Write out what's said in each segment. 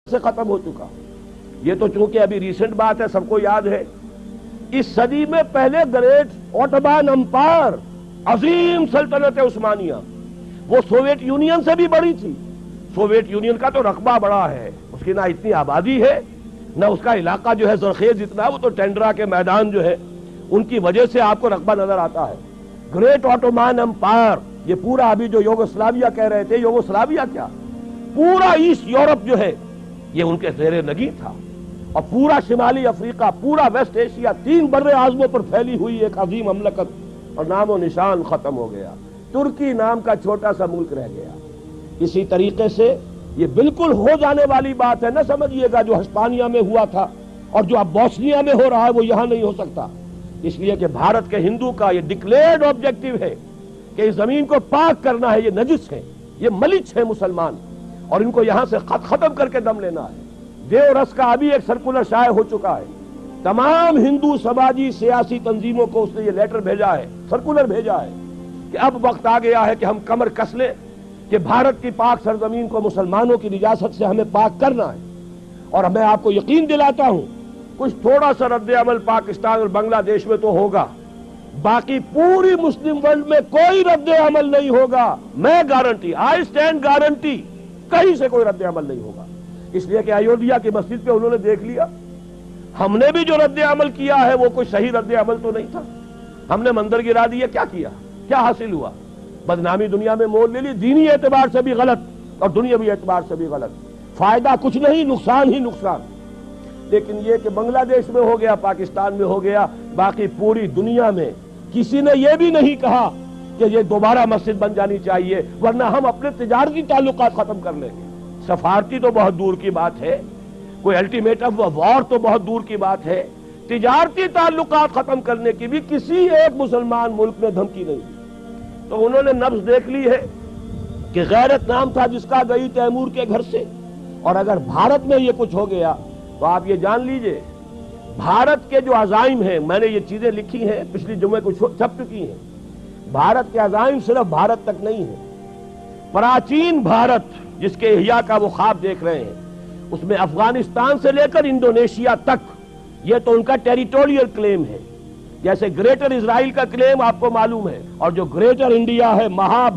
سے ختم ہو چکا. یہ تو چونکہ ابھی ریسنٹ بات ہے, سب کو یاد ہے, اس صدی میں پہلے گریٹ اوٹومان امپائر, عظیم سلطنت عثمانیہ, وہ سوویت یونین سے بھی بڑی تھی. سوویت یونین کا تو رقبہ بڑا ہے, اس کی نہ اتنی آبادی ہے, نہ اس کا علاقہ جو ہے زرخیز اتنا, وہ تو ٹینڈرا کے میدان جو ہے ان کی وجہ سے آپ کو رقبہ نظر آتا ہے. گریٹ اوٹومان امپائر, یہ پورا ابھی جو یوگوسلاویہ کہہ رہے تھے, یوگوسلاویہ کیا, پورا ایسٹ یورپ جو ہے یہ ان کے زیر نگین تھا, اور پورا شمالی افریقہ, پورا ویسٹ ایشیا, 3 بر اعظموں پر پھیلی ہوئی ایک عظیم مملکت, اور نام و نشان ختم ہو گیا. ترکی نام کا چھوٹا سا ملک رہ گیا. اسی طریقے سے یہ بالکل ہو جانے والی بات ہے, نہ سمجھیے گا جو ہسپانیہ میں ہوا تھا اور جو اب بوسنیا میں ہو رہا ہے وہ یہاں نہیں ہو سکتا. اس لیے کہ بھارت کے ہندو کا یہ ڈکلیئرڈ آبجیکٹو ہے کہ اس زمین کو پاک کرنا ہے. یہ نجس ہیں, یہ ملچ ہیں مسلمان, اور ان کو یہاں سے ختم کر کے دم لینا ہے. دیو رس کا ابھی ایک سرکولر شائع ہو چکا ہے, تمام ہندو سماجی سیاسی تنظیموں کو اس نے یہ لیٹر بھیجا ہے, سرکولر بھیجا ہے کہ اب وقت آ گیا ہے کہ ہم کمر کس لیں کہ بھارت کی پاک سرزمین کو مسلمانوں کی نجاست سے ہمیں پاک کرنا ہے. اور میں آپ کو یقین دلاتا ہوں کچھ تھوڑا سا رد عمل پاکستان اور بنگلہ دیش میں تو ہوگا, باقی پوری مسلم ورلڈ میں کوئی رد عمل نہیں ہوگا. میں گارنٹی, آئی اسٹینڈ گارنٹی, کہیں سے کوئی رد عمل نہیں ہوگا. اس لیے کہ ایودھیا کی مسجد پہ انہوں نے دیکھ لیا, ہم نے بھی جو رد عمل کیا ہے وہ کوئی صحیح رد عمل تو نہیں تھا. ہم نے مندر گرا دیا, کیا حاصل ہوا؟ بدنامی دنیا میں مول لے لی, دینی اعتبار سے بھی غلط اور دنیاوی اعتبار سے بھی غلط. فائدہ کچھ نہیں, نقصان ہی نقصان. لیکن یہ کہ بنگلہ دیش میں ہو گیا, پاکستان میں ہو گیا, باقی پوری دنیا میں کسی نے یہ بھی نہیں کہا کہ یہ دوبارہ مسجد بن جانی چاہیے, ورنہ ہم اپنے تجارتی تعلقات ختم کر لیں گے. سفارتی تو بہت دور کی بات ہے, کوئی الٹیمیٹم وار تو بہت دور کی بات ہے, تجارتی تعلقات ختم کرنے کی بھی کسی ایک مسلمان ملک میں دھمکی نہیں دی. تو انہوں نے نبض دیکھ لی ہے کہ غیرت نام تھا جس کا گئی تیمور کے گھر سے, اور اگر بھارت میں یہ کچھ ہو گیا تو آپ یہ جان لیجئے بھارت کے جو عزائم ہیں, میں نے یہ چیزیں لکھی ہیں, پچھلی جمعے کو چھپ چکی ہیں, بھارت کے عزائم صرف بھارت تک نہیں ہیں. پراچین بھارت جس کے احیاء کا وہ خواب دیکھ رہے ہیں, اس میں افغانستان سے لے کر انڈونیشیا تک یہ تو ان کا ٹیریٹوریل کلیم ہے. جیسے گریٹر اسرائیل کا کلیم آپ کو معلوم ہے, اور جو گریٹر انڈیا ہے,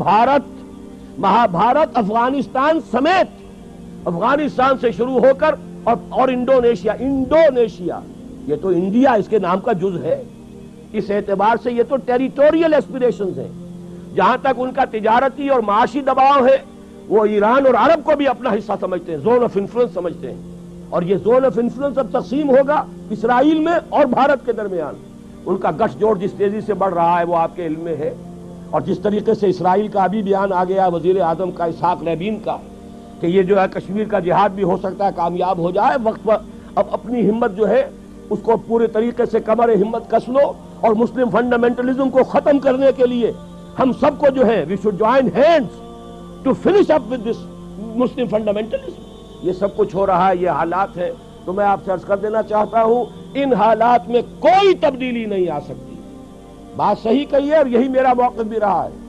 مہابھارت افغانستان سمیت, افغانستان سے شروع ہو کر اور انڈونیشیا یہ تو انڈیا اس کے نام کا جز ہے. اس اعتبار سے یہ تو ٹیریٹوریل ایسپیریشنز ہیں. جہاں تک ان کا تجارتی اور معاشی دباؤ ہے, وہ ایران اور عرب کو بھی اپنا حصہ سمجھتے ہیں, زون آف انفلوئنس سمجھتے ہیں. اور یہ زون آف انفلوئنس اب تقسیم ہوگا اسرائیل میں اور بھارت کے درمیان. ان کا گٹھ جوڑ جس تیزی سے بڑھ رہا ہے وہ آپ کے علم میں ہے, اور جس طریقے سے اسرائیل کا ابھی بیان آ گیا وزیر اعظم کا اسحاق رابین کا کہ یہ جو ہے کشمیر کا جہاد بھی ہو سکتا ہے کامیاب ہو جائے. وقت پر اب اپنی ہمت جو ہے اس کو پورے طریقے سے کمر ہمت کس لو, اور مسلم فنڈامنٹلزم کو ختم کرنے کے لیے ہم سب کو جو ہے we should join hands to finish up with this Muslim fundamentalism. یہ سب کچھ ہو رہا ہے, یہ حالات ہیں. تو میں آپ سے عرض کر دینا چاہتا ہوں ان حالات میں کوئی تبدیلی نہیں آ سکتی. بات صحیح کہی ہے, اور یہی میرا موقف بھی رہا ہے.